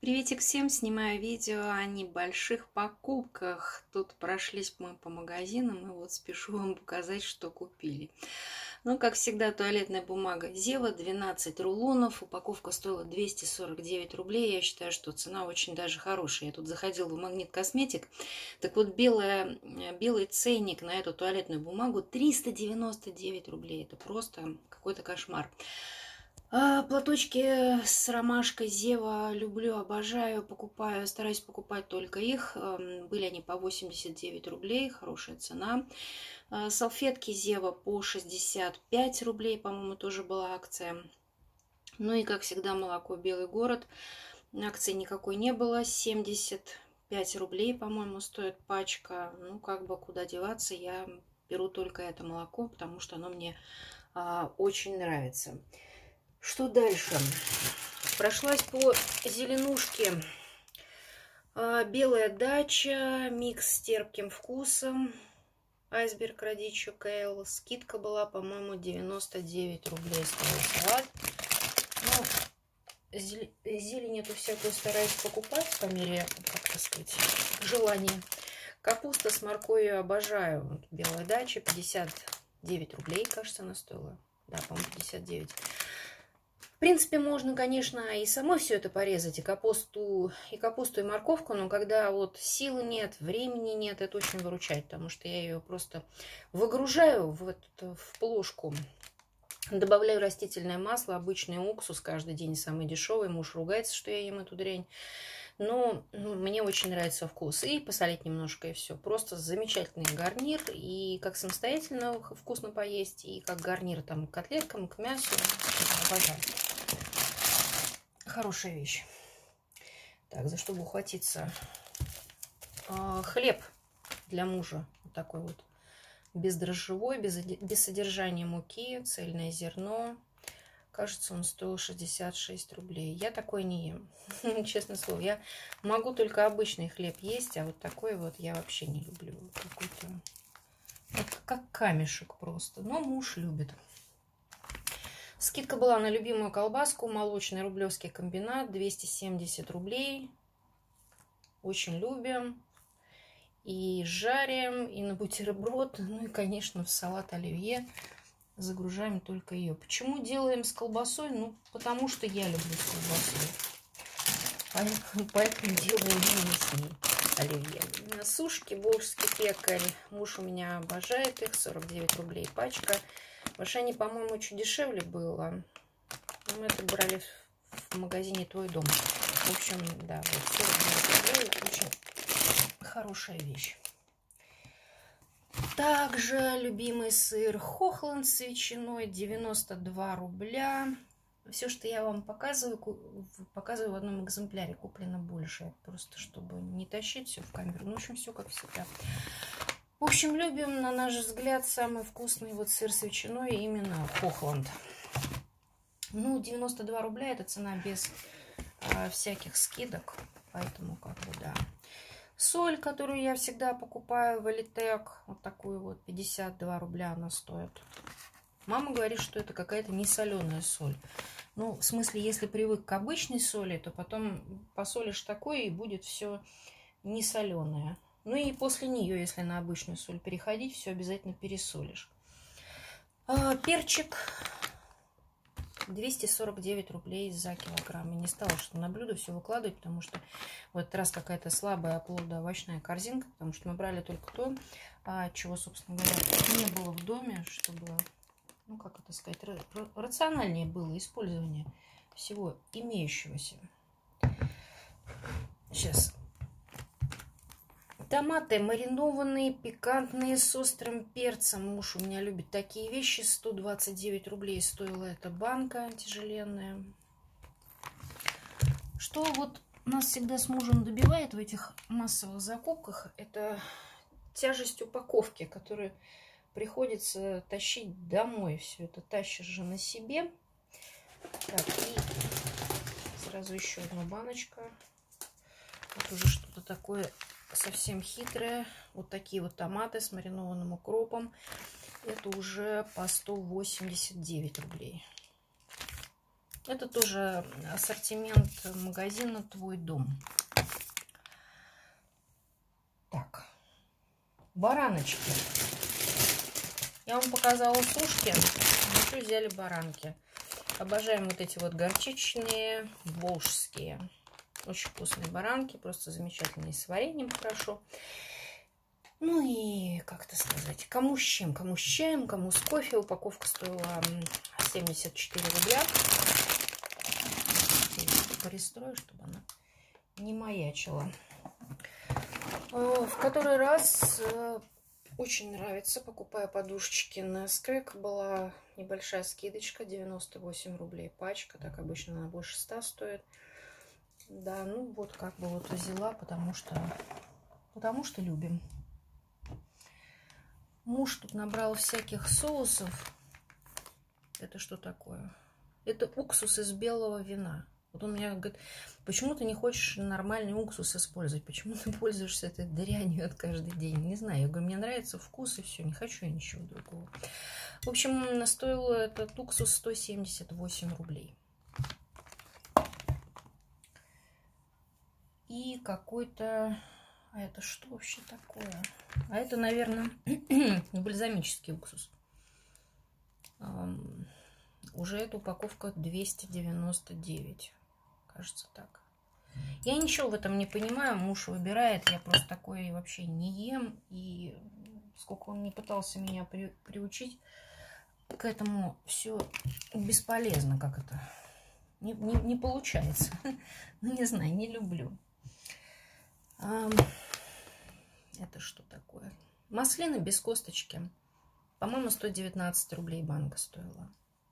Приветик всем! Снимаю видео о небольших покупках. Тут прошлись мы по магазинам, и вот спешу вам показать, что купили. Ну, как всегда, туалетная бумага Зева, 12 рулонов. Упаковка стоила 249 рублей. Я считаю, что цена очень даже хорошая. Я тут заходила в Магнит Косметик. Так вот, белый ценник на эту туалетную бумагу 399 рублей. Это просто какой-то кошмар. Платочки с ромашкой Зева люблю, обожаю, покупаю, стараюсь покупать только их. Были они по 89 рублей, хорошая цена. Салфетки Зева по 65 рублей, по-моему, тоже была акция. Ну и, как всегда, молоко Белый город. Акции никакой не было, 75 рублей, по-моему, стоит пачка. Ну, как бы куда деваться, я беру только это молоко, потому что оно мне очень нравится. Что дальше? Прошлась по зеленушке. Белая дача, микс с терпким вкусом. Айсберг Радичо Кейл. Скидка была, по-моему, 99 рублей стоил салат. Ну, зелень эту всякую стараюсь покупать по мере, как так сказать, желания. Капуста с морковью обожаю. Белая дача, 59 рублей, кажется, она стоила. Да, по-моему, 59. В принципе, можно, конечно, и самой все это порезать, и капусту, и морковку, но когда вот силы нет, времени нет, это очень выручает, потому что я ее просто выгружаю в плошку, добавляю растительное масло, обычный уксус каждый день, самый дешевый, муж ругается, что я ем эту дрянь. Но мне очень нравится вкус. И посолить немножко, и все. Просто замечательный гарнир. И как самостоятельно вкусно поесть, и как гарнир там к котлеткам, к мясу. Обожаю. Хорошая вещь. Так, за что бы ухватиться? Хлеб для мужа. Вот такой вот. Бездрожжевой, без содержания муки, цельное зерно. Кажется, он стоил 66 рублей. Я такой не ем, честное слово. Я могу только обычный хлеб есть, а вот такой вот я вообще не люблю. Какой-то как камешек просто. Но муж любит. Скидка была на любимую колбаску. Молочный рублевский комбинат. 270 рублей. Очень любим. И жарим, и на бутерброд. Ну и, конечно, в салат оливье. Загружаем только ее. Почему делаем с колбасой? Ну, потому что я люблю с колбасой. Поэтому делаем именно с ней оливье. Сушки, волжский пекарь. Муж у меня обожает их. 49 рублей пачка. В Ашане, по-моему, чуть дешевле было. Мы это брали в магазине «Твой дом». В общем, да, вот 49 рублей. Очень хорошая вещь. Также любимый сыр Хохланд с ветчиной, 92 рубля. Все, что я вам показываю в одном экземпляре. Куплено больше, просто чтобы не тащить все в камеру. Ну, в общем, все как всегда. В общем, любим, на наш взгляд, самый вкусный вот сыр с ветчиной именно Хохланд. Ну, 92 рубля это цена без всяких скидок, поэтому как бы да. Соль, которую я всегда покупаю в Элитек, вот такую вот, 52 рубля она стоит. Мама говорит, что это какая-то несоленая соль. Ну, в смысле, если привык к обычной соли, то потом посолишь такое, и будет все несоленое. Ну и после нее, если на обычную соль переходить, все обязательно пересолишь. Перчик 249 рублей за килограмм. Я не стала что на блюдо все выкладывать, потому что в этот раз какая-то слабая плодоовощная корзинка, потому что мы брали только то, чего, собственно говоря, не было в доме, чтобы, ну, как это сказать, рациональнее было использование всего имеющегося. Сейчас. Томаты маринованные, пикантные, с острым перцем. Муж у меня любит такие вещи. 129 рублей стоила эта банка тяжеленная. Что вот нас всегда с мужем добивает в этих массовых закупках, это тяжесть упаковки, которую приходится тащить домой. Все это тащишь же на себе. Так, и сразу еще одна баночка. Вот уже что-то такое совсем хитрое. Вот такие вот томаты с маринованным укропом. Это уже по 189 рублей. Это тоже ассортимент магазина «Твой дом». Так, бараночки. Я вам показала сушки, еще взяли баранки. Обожаем вот эти вот горчичные, волжские. Очень вкусные баранки, просто замечательные, с вареньем хорошо. Ну и, как это сказать, кому с чем, кому с чаем, кому с кофе. Упаковка стоила 74 рубля. Перестрою, чтобы она не маячила. В который раз очень нравится. Покупая подушечки на Скрэк. Была небольшая скидочка, 98 рублей пачка. Так обычно она больше 100 стоит. Да, ну вот как бы вот взяла, потому что любим. Муж тут набрал всяких соусов. Это что такое? Это уксус из белого вина. Вот он меня говорит, почему ты не хочешь нормальный уксус использовать? Почему ты пользуешься этой дрянью от каждый день? Не знаю. Я говорю, мне нравится вкус и все. Не хочу я ничего другого. В общем, стоил этот уксус 178 рублей. И какой-то... А это что вообще такое? А это, наверное, бальзамический уксус. Уже эта упаковка 299. Кажется, так. Я ничего в этом не понимаю. Муж выбирает. Я просто такое вообще не ем. И сколько он не пытался меня приучить к этому, все бесполезно. Как это? Не получается. Ну, не знаю, не люблю. Это что такое? Маслины без косточки. По-моему, 119 рублей банка стоила.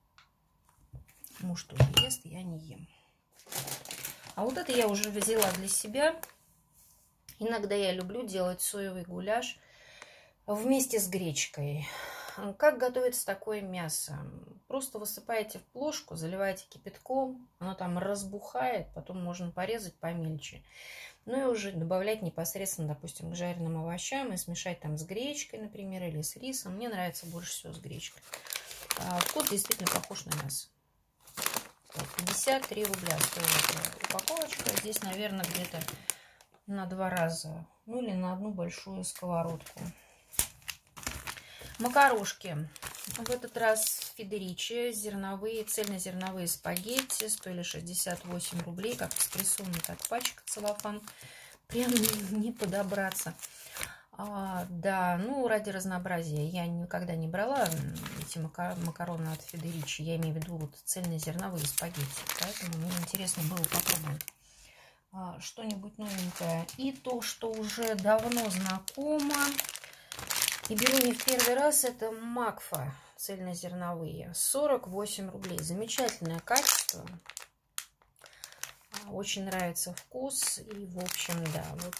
Муж тоже ест, я не ем. А вот это я уже взяла для себя. Иногда я люблю делать соевый гуляш вместе с гречкой. Как готовится такое мясо? Просто высыпаете в плошку, заливаете кипятком, оно там разбухает, потом можно порезать помельче. Ну и уже добавлять непосредственно, допустим, к жареным овощам и смешать там с гречкой, например, или с рисом. Мне нравится больше всего с гречкой. Вкус действительно похож на мясо. 53 рубля стоит эта упаковочка. Здесь, наверное, где-то на 2 раза. Ну или на одну большую сковородку. Макарошки. В этот раз Федеричи, зерновые, цельнозерновые спагетти, стоили 68 рублей, как экспрессонный, так пачка, целлофан. Прям не подобраться. Да, ну ради разнообразия. Я никогда не брала эти макароны от Федеричи. Я имею в виду вот цельнозерновые спагетти. Поэтому мне интересно было попробовать что-нибудь новенькое. И то, что уже давно знакомо. И беру не в первый раз, это Макфа цельнозерновые. 48 рублей. Замечательное качество. Очень нравится вкус. И, в общем, да, вот.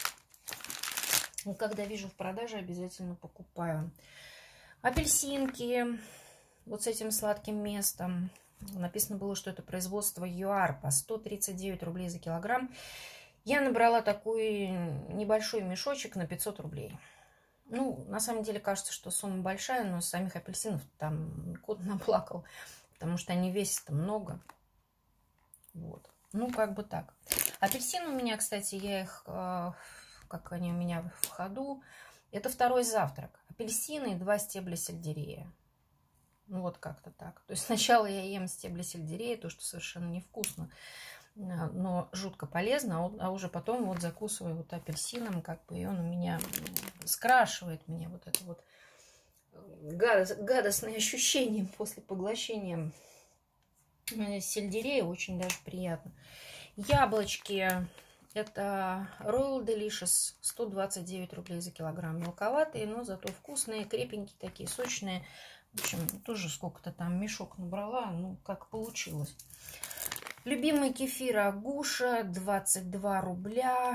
Когда вижу в продаже, обязательно покупаю. Апельсинки. Вот с этим сладким местом. Написано было, что это производство ЮАР по 139 рублей за килограмм. Я набрала такой небольшой мешочек на 500 рублей. Ну, на самом деле, кажется, что сумма большая, но самих апельсинов там кот наплакал, потому что они весят много. Вот. Ну, как бы так. Апельсины у меня, кстати, я их, как они у меня в ходу, это второй завтрак. Апельсины и 2 стебля сельдерея. Ну, вот как-то так. То есть сначала я ем стебли сельдерея, то, что совершенно невкусно, но жутко полезно, а уже потом вот закусываю вот апельсином, как бы, и он у меня скрашивает мне вот это вот гадостное ощущение после поглощения сельдерея, очень даже приятно. Яблочки, это Royal Delicious, 129 рублей за килограмм, мелковатые, но зато вкусные, крепенькие такие, сочные. В общем, тоже сколько-то там мешок набрала, ну, как получилось. Любимый кефир Агуша, 22 рубля.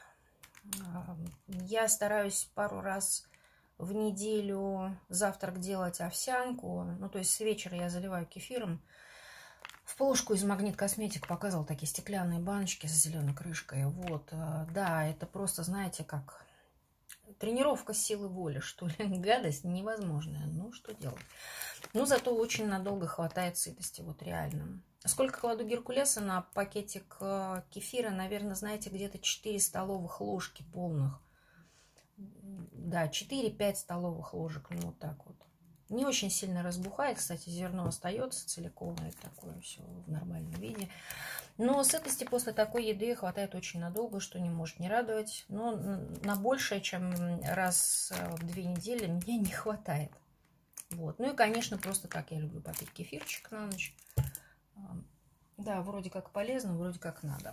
Я стараюсь пару раз в неделю завтрак делать овсянку. Ну, то есть с вечера я заливаю кефиром. В плошку из Магнит Косметик показывал такие стеклянные баночки с зеленой крышкой. Вот, да, это просто, знаете, как тренировка силы воли, что ли. Гадость невозможная. Ну, что делать? Ну, зато очень надолго хватает сытости, вот реально. Сколько кладу геркулеса на пакетик кефира? Наверное, знаете, где-то 4 столовых ложки полных. Да, 4-5 столовых ложек, ну, вот так вот. Не очень сильно разбухает, кстати, зерно остается целиковое, такое все в нормальном виде. Но сытости после такой еды хватает очень надолго, что не может не радовать. Но на большее, чем раз в 2 недели, мне не хватает. Вот. Ну и, конечно, просто так я люблю попить кефирчик на ночь. Да, вроде как полезно, вроде как надо.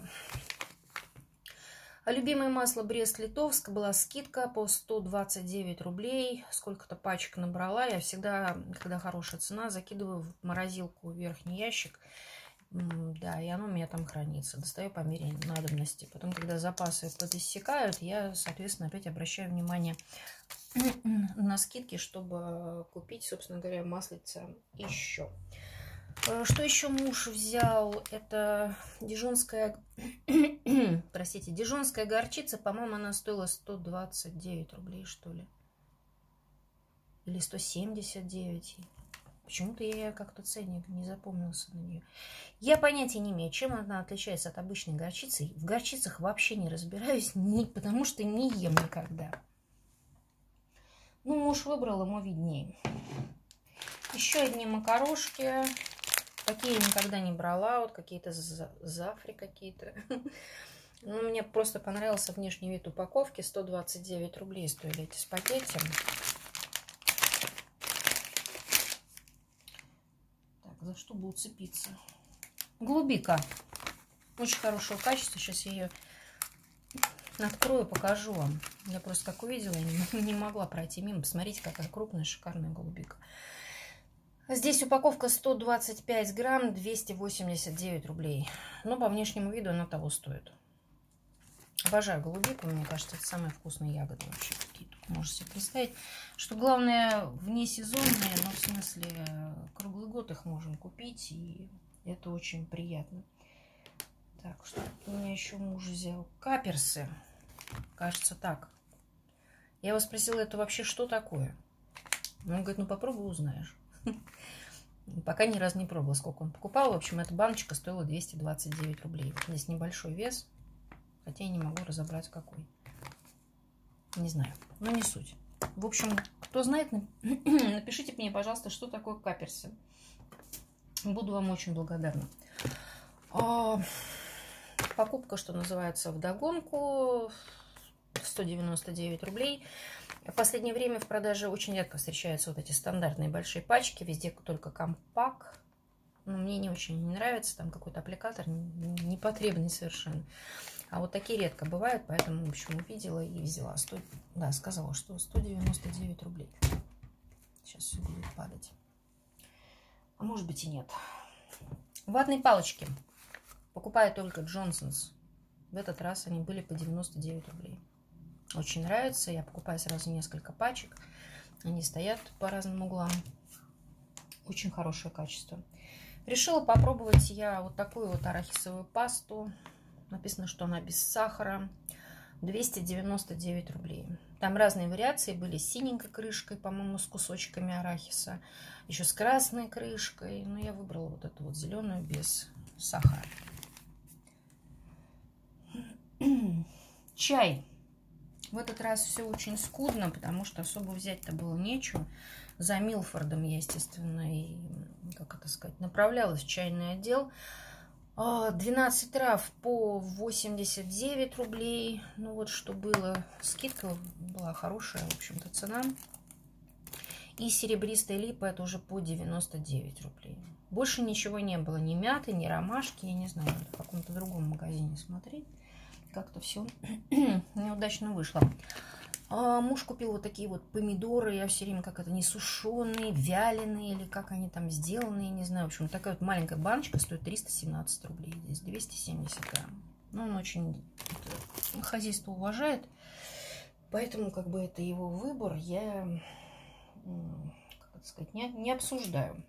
А любимое масло Брест-Литовск, была скидка по 129 рублей. Сколько-то пачек набрала. Я всегда, когда хорошая цена, закидываю в морозилку верхний ящик. Да, и оно у меня там хранится. Достаю по мере надобности. Потом, когда запасы подиссякают, я, соответственно, опять обращаю внимание на скидки, чтобы купить, собственно говоря, маслица еще. Что еще муж взял? Это дижонская, простите, дижонская горчица. По-моему, она стоила 129 рублей, что ли. Или 179. Почему-то я как-то ценник не запомнился на нее. Я понятия не имею, чем она отличается от обычной горчицы. В горчицах вообще не разбираюсь, потому что не ем никогда. Ну, муж выбрал, ему виднее. Еще одни макарошки. Такие я никогда не брала. Вот какие-то зафри какие-то. Ну, мне просто понравился внешний вид упаковки. 129 рублей стоили эти спагетти. Так, за что бы уцепиться? Голубика. Очень хорошего качества. Сейчас я ее открою, покажу вам. Я просто как увидела, не могла пройти мимо. Посмотрите, какая крупная, шикарная голубика. Здесь упаковка 125 грамм, 289 рублей. Но по внешнему виду она того стоит. Обожаю голубику. Мне кажется, это самые вкусные ягоды вообще, какие тут можете себе представить. Что главное, вне сезонные, но в смысле круглый год их можем купить. И это очень приятно. Так, что у меня еще муж взял? Каперсы. Кажется, так. Я его спросила, это вообще что такое? Он говорит, ну попробуй, узнаешь. Пока ни разу не пробовала, сколько он покупал. В общем, эта баночка стоила 229 рублей. Здесь небольшой вес, хотя я не могу разобрать, какой. Не знаю, но не суть. В общем, кто знает, напишите мне, пожалуйста, что такое каперсы. Буду вам очень благодарна. Покупка, что называется, вдогонку. 199 рублей. В последнее время в продаже очень редко встречаются вот эти стандартные большие пачки. Везде только компакт. Но мне не очень нравится. Там какой-то аппликатор непотребный совершенно. А вот такие редко бывают. Поэтому, в общем, увидела и взяла. Да, сказала, что 199 рублей. Сейчас все будет падать. А может быть и нет. Ватные палочки. Покупаю только Джонсонс. В этот раз они были по 99 рублей. Очень нравится. Я покупаю сразу несколько пачек. Они стоят по разным углам. Очень хорошее качество. Решила попробовать я вот такую вот арахисовую пасту. Написано, что она без сахара. 299 рублей. Там разные вариации были. С синенькой крышкой, по-моему, с кусочками арахиса. Еще с красной крышкой. Но я выбрала вот эту вот зеленую без сахара. Чай. В этот раз все очень скудно, потому что особо взять-то было нечего. За Милфордом я, естественно, и, как это сказать, направлялась в чайный отдел. 12 трав по 89 рублей. Ну вот что было. Скидка была хорошая, в общем-то, цена. И серебристая липа, это уже по 99 рублей. Больше ничего не было. Ни мяты, ни ромашки. Я не знаю, в каком-то другом магазине смотреть. Как-то все неудачно вышло. Муж купил вот такие вот помидоры. Я все время как это, не сушеные, вяленые, или как они там сделаны, я не знаю. В общем, такая вот маленькая баночка стоит 317 рублей. Здесь 270 грамм. Ну, он очень хозяйство уважает. Поэтому, как бы, это его выбор. Я, как это сказать, не обсуждаю.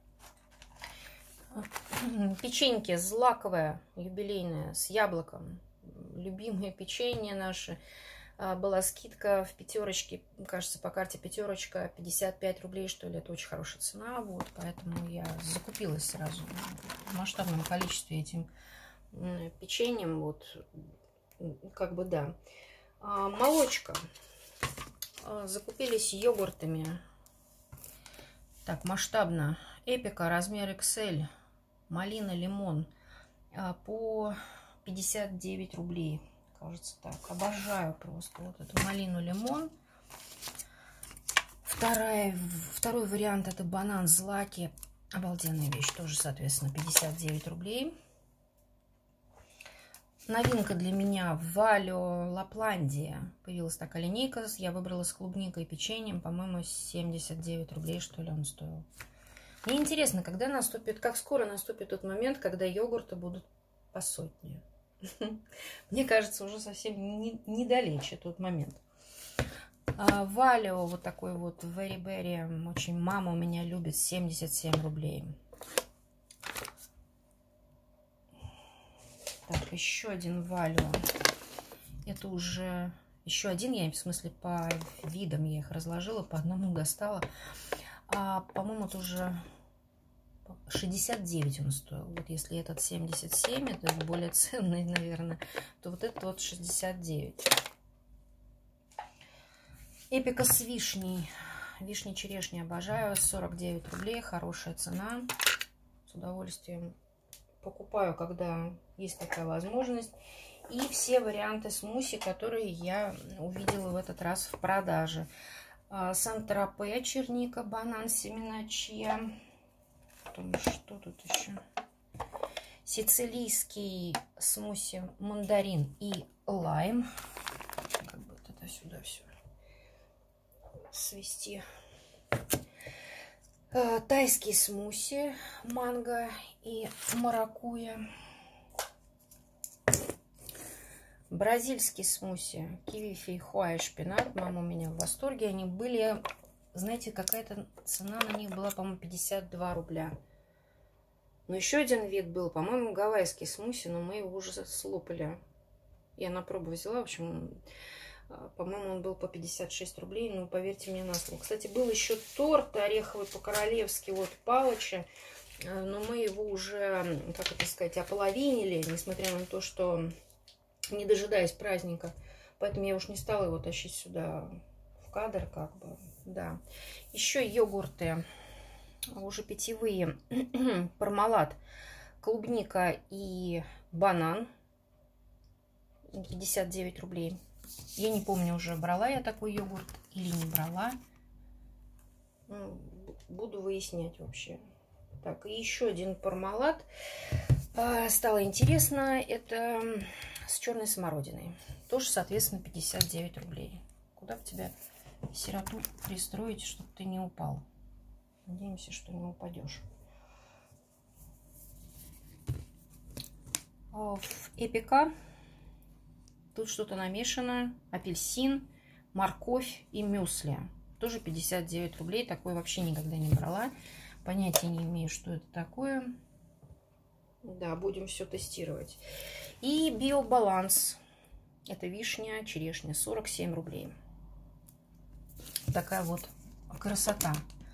Печеньки злаковое, юбилейное, с яблоком. Любимые печенья наши. была скидка в пятерочке, кажется, по карте пятерочка, 55 рублей, что ли. Это очень хорошая цена, вот, поэтому я закупилась сразу в масштабном количестве этим печеньем, вот, как бы, да. Молочко. Закупились йогуртами. Так, масштабно. Эпика, размер XL, малина, лимон по 59 рублей. Кажется, так. Обожаю просто вот эту малину, лимон. Второй вариант это банан злаки. Обалденная вещь. Тоже, соответственно, 59 рублей. Новинка для меня Валио Лапландия. Появилась такая линейка. Я выбрала с клубникой и печеньем. По-моему, 79 рублей, что ли, он стоил. Мне интересно, когда наступит, как скоро наступит тот момент, когда йогурты будут по сотне. Мне кажется, уже совсем недалече тот момент. Валио, вот такой вот Very Berry, очень мама у меня любит, 77 рублей. Так, еще один Валио. Это уже еще один, я в смысле по видам я их разложила, по одному достала. По-моему, это уже 69 он стоил. Вот если этот 77, это более ценный, наверное, то вот этот вот 69. Эпика с вишней. Вишня, черешня обожаю. 49 рублей. Хорошая цена. С удовольствием покупаю, когда есть такая возможность. И все варианты смуси, которые я увидела в этот раз в продаже. Сан-Тропе, черника, банан, семена чиа. Потом что тут еще? Сицилийский смуси, мандарин и лайм. Как бы это сюда все свести. Тайский смуси, манго и маракуйя. Бразильский смуси, киви, фейхоа и шпинат. Мама у меня в восторге. Они были, знаете, какая-то цена на них была, по-моему, 52 рубля. Но еще один вид был, по-моему, гавайский смуси, но мы его уже слопали. Я на пробу взяла, в общем, по-моему, он был по 56 рублей, но поверьте мне на слово. Кстати, был еще торт ореховый по-королевски от Палыча, но мы его уже, как это сказать, ополовинили, несмотря на то, что не дожидаясь праздника. Поэтому я уж не стала его тащить сюда в кадр, как бы, да. Еще йогурты, уже питьевые, Пармалат, клубника и банан, 59 рублей. Я не помню, уже брала я такой йогурт или не брала. Буду выяснять вообще. Так, и еще один Пармалат. Стало интересно, это с черной смородиной. Тоже, соответственно, 59 рублей. Куда в тебя сироту пристроить, чтобы ты не упал? Надеемся, что не упадешь. В Эпика тут что-то намешано. Апельсин, морковь и мюсли. Тоже 59 рублей. Такое вообще никогда не брала. Понятия не имею, что это такое. Да, будем все тестировать. И Биобаланс. Это вишня, черешня. 47 рублей. Такая вот красота.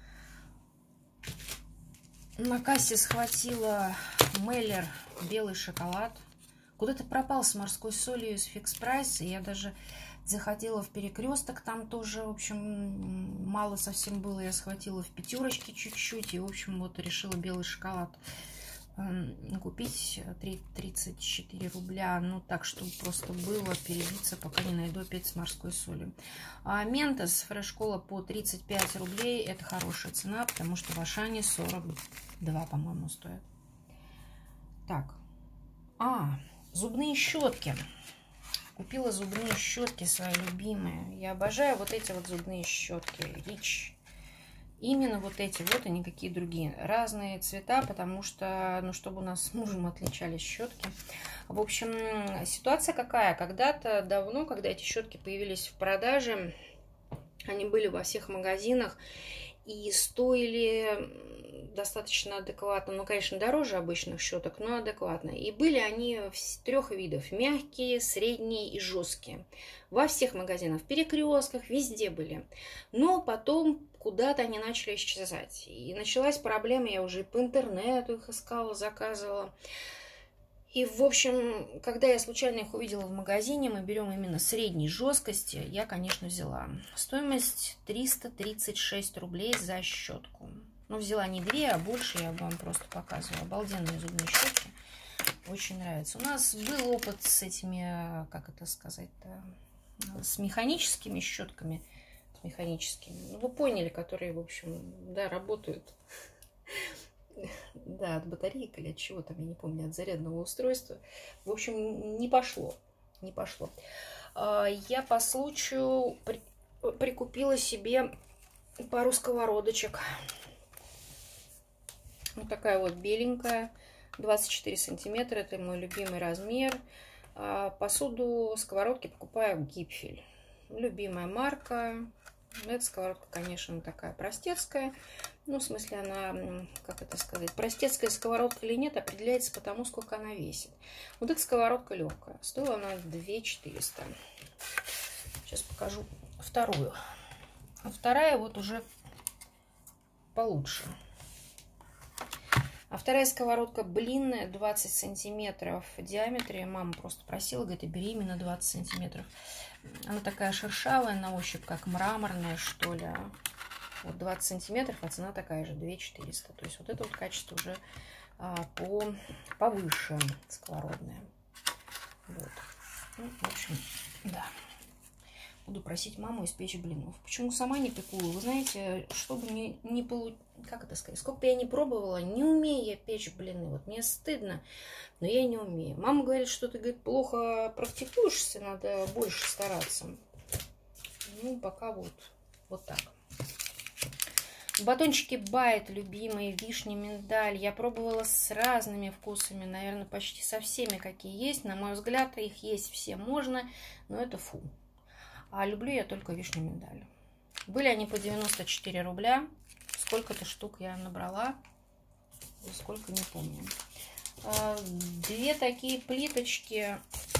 На кассе схватила Меллер белый шоколад. Куда-то пропал с морской солью из фикс прайса. Я даже заходила в Перекресток. Там тоже, в общем, мало совсем было. Я схватила в пятерочке чуть-чуть. И, в общем, вот решила белый шоколад купить. 34 рубля. Ну, так, чтобы просто было перебиться, пока не найду опять с морской солью. Ментос фреш-кола по 35 рублей. Это хорошая цена, потому что в Ашане 42, по-моему, стоят. Так. Зубные щетки. Купила зубные щетки свои любимые. Я обожаю вот эти вот зубные щетки. Рич. Именно вот эти вот, и никакие другие. Разные цвета, потому что, ну, чтобы у нас с мужем отличались щетки. В общем, ситуация какая? Когда-то давно, когда эти щетки появились в продаже, они были во всех магазинах. И стоили достаточно адекватно. Ну, конечно, дороже обычных щеток, но адекватно. И были они трех видов. Мягкие, средние и жесткие. Во всех магазинах, в перекрестках, везде были. Но потом куда-то они начали исчезать. И началась проблема, я уже по интернету их искала, заказывала. И, в общем, когда я случайно их увидела в магазине, мы берем именно средней жесткости, я, конечно, взяла. Стоимость 336 рублей за щетку. Ну, взяла не две, а больше, я вам просто показывала. Обалденные зубные щетки. Очень нравится. У нас был опыт с этими, как это сказать-то, с механическими щетками. С механическими. Ну, вы поняли, которые, в общем, да, работают. Да, от батареек или от чего там, я не помню, от зарядного устройства. В общем, не пошло. Не пошло. Я по случаю прикупила себе пару сковородочек. Вот такая вот беленькая, 24 сантиметра, это мой любимый размер. Посуду, сковородки покупаю в Гипфель. Любимая марка. Эта сковородка, конечно, такая простецкая. Ну, в смысле, она, как это сказать, простецкая сковородка или нет, определяется по тому, сколько она весит. Вот эта сковородка легкая. Стоила она 2400. Сейчас покажу вторую. А вторая вот уже получше. А вторая сковородка блинная, 20 сантиметров в диаметре. Мама просто просила, говорит, бери именно 20 сантиметров. Она такая шершавая на ощупь, как мраморная, что ли. Вот 20 сантиметров, а цена такая же, 2400. То есть вот это вот качество уже повыше сковородное. Вот. Ну, в общем, да. Буду просить маму испечь блинов. Почему сама не пеку? Вы знаете, чтобы мне не получить... Как это сказать? Сколько бы я ни пробовала, не умею я печь блины. Вот мне стыдно, но я не умею. Мама говорит, что ты, говорит, плохо практикуешься, надо больше стараться. Ну, пока вот так. Батончики Байт, любимые, вишня, миндаль. Я пробовала с разными вкусами, наверное, почти со всеми, какие есть. На мой взгляд, их есть все можно, но это фу. А люблю я только вишню, миндаль. Были они по 94 рубля. Сколько-то штук я набрала. Сколько, не помню. Две такие плиточки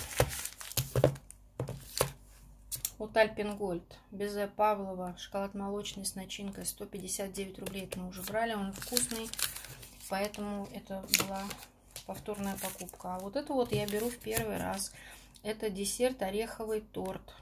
от Альпенгольд. Безе Павлова. Шоколад молочный с начинкой. 159 рублей. Это мы уже брали. Он вкусный. Поэтому это была повторная покупка. А вот это вот я беру в первый раз. Это десерт ореховый торт.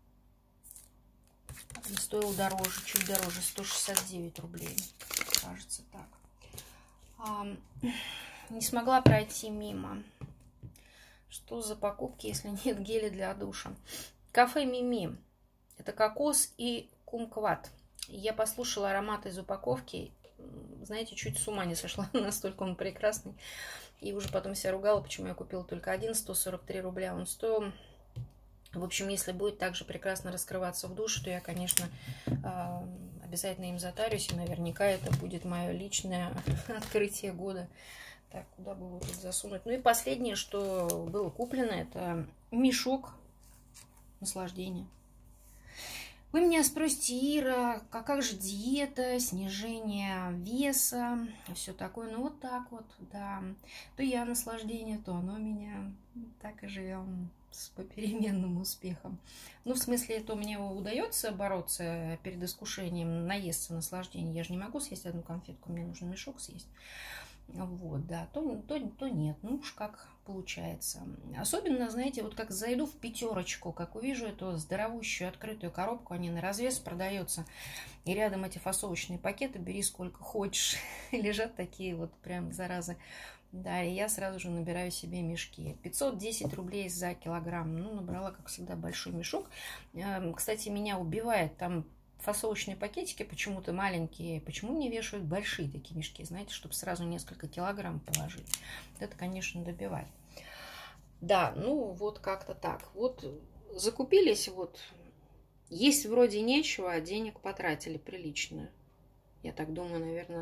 Стоил дороже, чуть дороже, 169 рублей, кажется, так. Не смогла пройти мимо. Что за покупки, если нет геля для душа? Кафе Мими. Это кокос и кумкват. Я послушала аромат из упаковки. Знаете, чуть с ума не сошла, настолько он прекрасный. И уже потом себя ругала, почему я купила только один, 143 рубля он стоил. В общем, если будет также прекрасно раскрываться в душе, то я, конечно, обязательно им затарюсь. И наверняка это будет мое личное открытие года. Так, куда бы его тут засунуть? Ну и последнее, что было куплено, это мешок наслаждения. Вы меня спросите, Ира, а как же диета, снижение веса, все такое. Ну вот так вот, да. То я наслаждение, то оно меня. Так и живем с попеременным успехом. Ну, в смысле, это мне удается бороться перед искушением, наесться наслаждение. Я же не могу съесть одну конфетку, мне нужно мешок съесть. Вот, да, то нет, ну уж как получается. Особенно, знаете, вот как зайду в пятерочку, как увижу эту здоровущую открытую коробку, они на развес продаются, и рядом эти фасовочные пакеты, бери сколько хочешь, лежат такие вот прям заразы. Да, и я сразу же набираю себе мешки. 510 рублей за килограмм. Ну, набрала, как всегда, большой мешок. Кстати, меня убивает там фасовочные пакетики почему-то маленькие. Почему не вешают большие такие мешки, знаете, чтобы сразу несколько килограмм положить? Это, конечно, добивает. Да, ну вот как-то так. Вот закупились, вот есть вроде нечего, а денег потратили прилично. Я так думаю, наверное,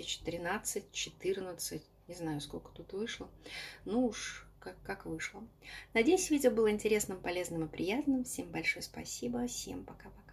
13-14. Не знаю, сколько тут вышло. Ну уж как вышло. Надеюсь, видео было интересным, полезным и приятным. Всем большое спасибо. Всем пока-пока.